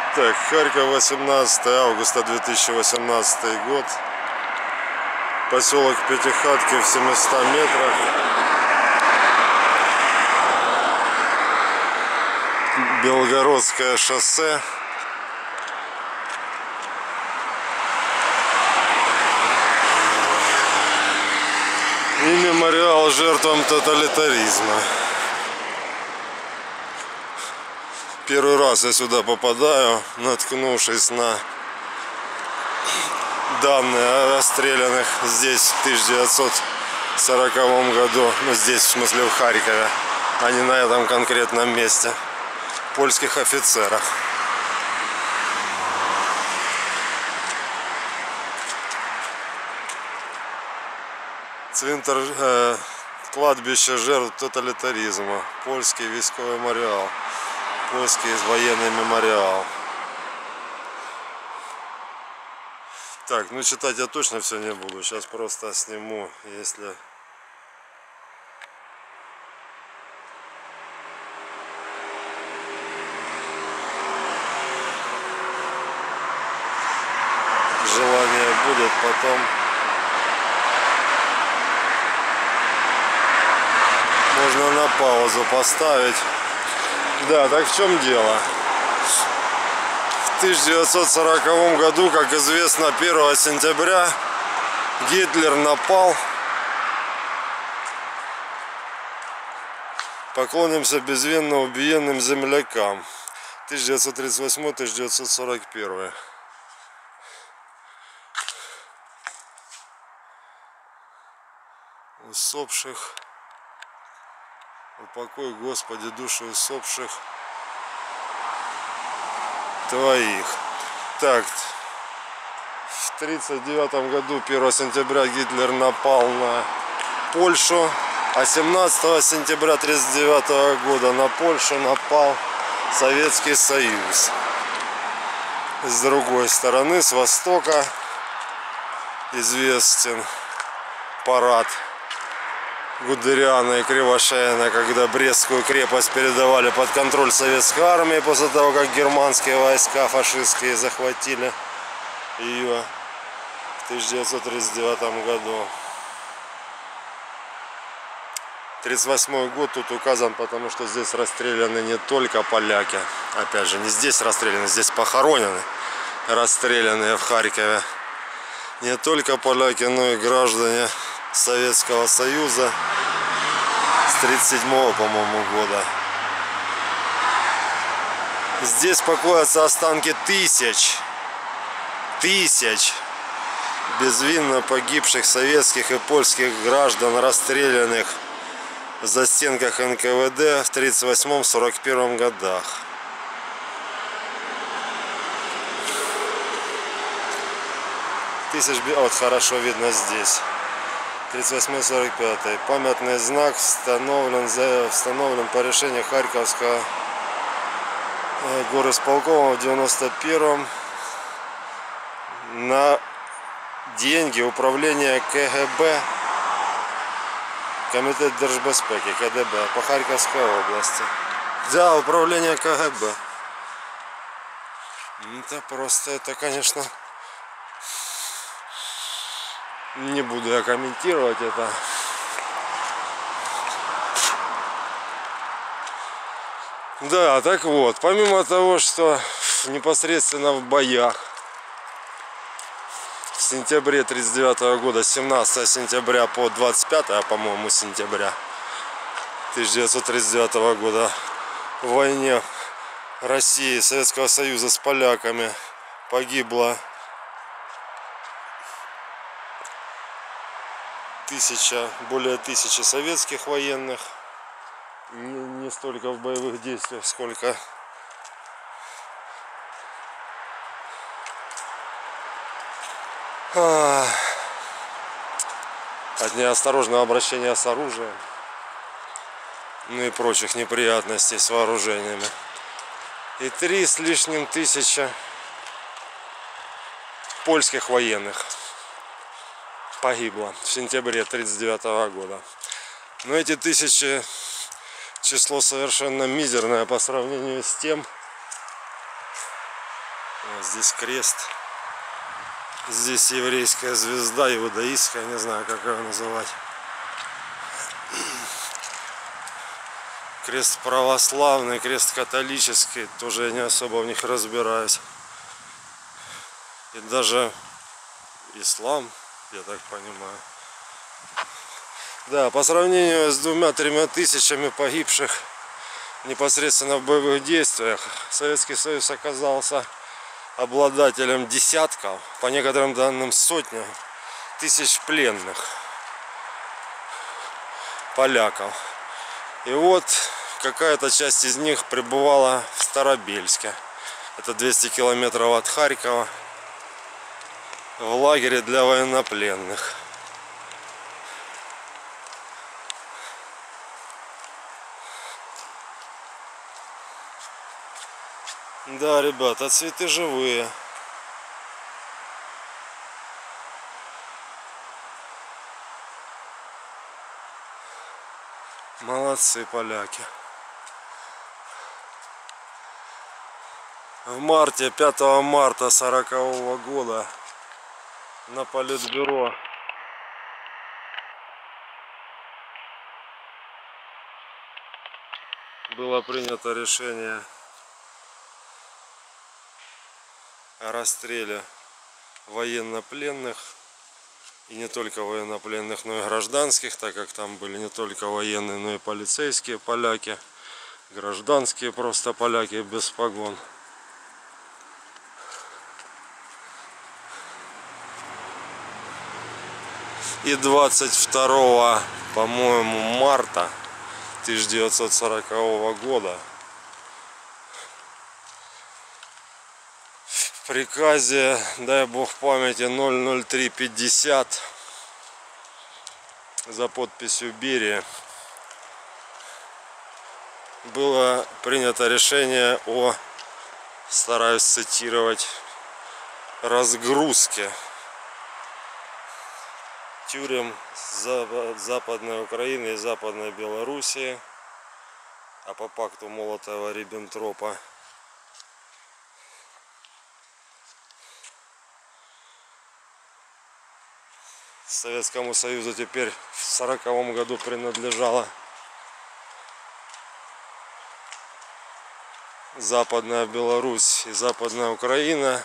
Так, Харьков, 18 августа 2018 год. Поселок Пятихатки в 700 метрах. Белгородское шоссе. И мемориал жертвам тоталитаризма. Первый раз я сюда попадаю, наткнувшись на данные о расстрелянных здесь в 1940 году, ну здесь в смысле в Харькове, а не на этом конкретном месте, польских офицерах. Цвинтар, кладбище жертв тоталитаризма, польский військовий мемориал, польский военный мемориал. Так, ну читать я точно все не буду, сейчас просто сниму, если... желание будет, потом можно на паузу поставить. Да, так в чем дело? В 1940 году, как известно, 1 сентября Гитлер напал. Поклонимся безвинно убиенным землякам. 1938-1941. Усопших. Упокой, Господи, души усопших Твоих. Так, в 1939 году, 1 сентября, Гитлер напал на Польшу, а 17 сентября 1939 года на Польшу напал Советский Союз. С другой стороны, с востока, известен парад Гудериана и Кривошеина, когда Брестскую крепость передавали под контроль советской армии после того, как германские войска фашистские захватили ее в 1939 году. 1938 год тут указан, потому что здесь расстреляны не только поляки, опять же, не здесь расстреляны, здесь похоронены, расстрелянные в Харькове не только поляки, но и граждане Советского Союза с 1937, по-моему, года. Здесь покоятся останки тысяч безвинно погибших советских и польских граждан, расстрелянных в застенках НКВД в 1938-1941 годах. Вот хорошо видно здесь. 38-45. Памятный знак встановлен по решению Харьковского горисполкома в 91-м на деньги управления КГБ, Комитет Держбезпеки, КДБ по Харьковской области. Да, управление КГБ. Это просто, это, конечно... Не буду я комментировать это. Да, так вот, помимо того, что непосредственно в боях в сентябре 1939 года, 17 сентября по 25, по-моему, сентября 1939 года, в войне России и Советского Союза с поляками погибло более 1000 советских военных, не столько в боевых действиях, сколько от неосторожного обращения с оружием, ну и прочих неприятностей с вооружениями. И 3 с лишним тысячи польских военных погибло в сентябре 1939 года. Но эти тысячи число совершенно мизерное по сравнению с тем, Вот здесь крест. Здесь еврейская звезда, иудаистская, не знаю, как ее называть. Крест православный, крест католический, тоже я не особо в них разбираюсь. И даже ислам, я так понимаю. Да, по сравнению с 2-3 тысячами погибших непосредственно в боевых действиях, Советский Союз оказался обладателем десятков, по некоторым данным сотен тысяч пленных поляков. И вот какая-то часть из них пребывала в Старобельске. Это 200 километров от Харькова, в лагере для военнопленных. Да, ребята, цветы живые. Молодцы поляки. В марте, 5 марта 40-го года на Политбюро было принято решение о расстреле военнопленных. И не только военнопленных, но и гражданских, так как там были не только военные, но и полицейские поляки, гражданские просто поляки без погон. И 22, по-моему, марта 1940 года в приказе, дай бог памяти, 00350 за подписью Берии было принято решение о, стараюсь цитировать, разгрузке тюрем Западной Украины и Западной Белоруссии, а по пакту Молотова-Риббентропа Советскому Союзу теперь в 1940 году принадлежала Западная Беларусь и Западная Украина.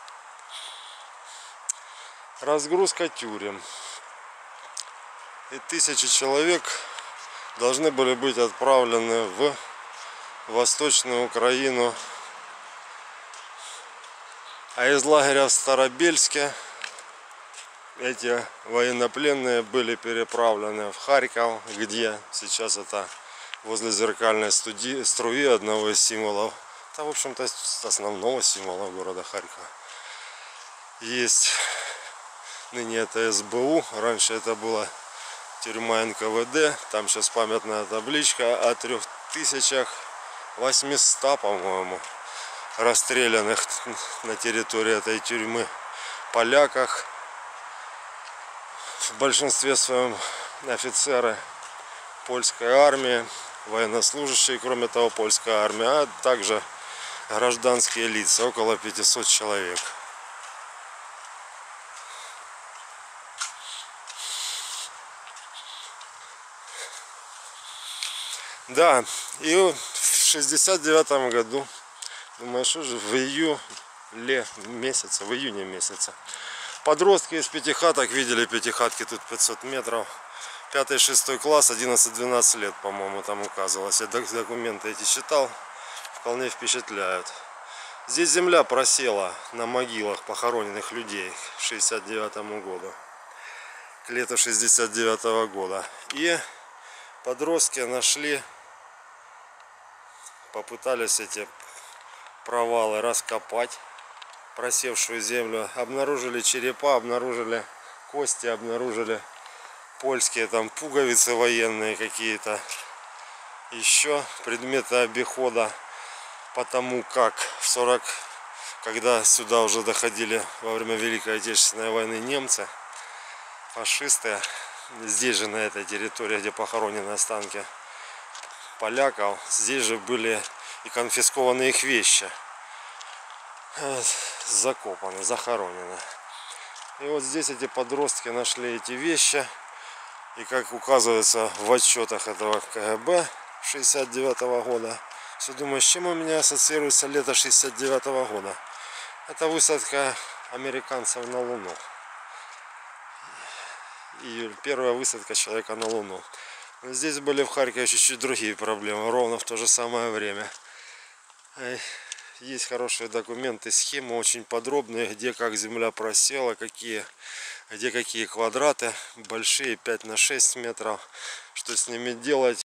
Разгрузка тюрем. И 1000 человек должны были быть отправлены в Восточную Украину. А из лагеря в Старобельске эти военнопленные были переправлены в Харьков, где сейчас это возле зеркальной струи, одного из символов, да, в общем-то, основного символа города Харькова. Есть, ныне это СБУ, раньше это была тюрьма НКВД, там сейчас памятная табличка о 3800, по-моему, расстрелянных на территории этой тюрьмы поляках. В большинстве своем офицеры польской армии, военнослужащие, кроме того, польской армии, а также гражданские лица, около 500 человек. Да, и в 1969 году, думаю, что же, в июне месяце, подростки из пятихаток, видели пятихатки тут 500 метров, 5-6 класс, 11-12 лет, по-моему, там указывалось. Я документы эти читал, вполне впечатляют. Здесь земля просела на могилах похороненных людей к 1969 году, к лету 1969 года. И подростки нашли, попытались эти провалы раскопать, просевшую землю, обнаружили черепа, обнаружили кости, обнаружили польские там пуговицы военные какие-то, еще предметы обихода, потому как в 40, когда сюда уже доходили во время Великой Отечественной войны немцы, фашисты, здесь же на этой территории, где похоронены останки поляков, здесь же были и конфискованы их вещи. закопаны, захоронены. И вот здесь эти подростки нашли эти вещи. И как указывается в отчетах этого КГБ 69-го года, все думаю, с чем у меня ассоциируется лето 69-го года. Это высадка американцев на Луну. И первая высадка человека на Луну. Но здесь были в Харькове чуть-чуть другие проблемы, ровно в то же самое время. Есть хорошие документы, схемы очень подробные, где как земля просела, где какие квадраты, большие 5 на 6 метров, что с ними делать,